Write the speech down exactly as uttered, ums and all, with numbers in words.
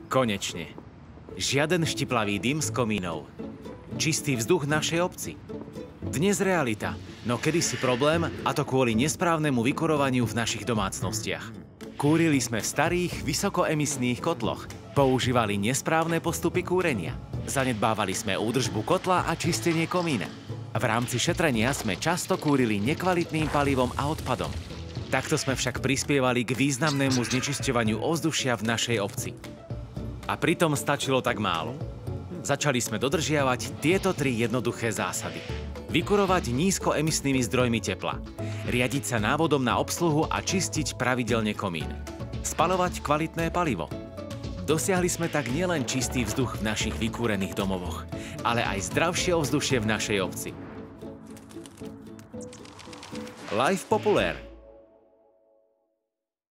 Konečne. Žiaden štiplavý dym z komínov. Čistý vzduch v našej obci. Dnes realita, no kedysi problém, a to kvôli nesprávnemu vykurovaniu v našich domácnostiach. Kúrili sme v starých, vysokoemisných kotloch. Používali nesprávne postupy kúrenia. Zanedbávali sme údržbu kotla a čistenie komína. V rámci šetrenia sme často kúrili nekvalitným palivom a odpadom. Takto sme však prispievali k významnému znečisťovaniu ovzdušia v našej obci. A pritom stačilo tak málo. Začali sme dodržiavať tieto tri jednoduché zásady. Vykurovať nízkoemisnými zdrojmi tepla. Riadiť sa návodom na obsluhu a čistiť pravidelne komín. Spaľovať kvalitné palivo. Dosiahli sme tak nielen čistý vzduch v našich vykúrených domovoch, ale aj zdravšie ovzdušie v našej obci. Life Populär.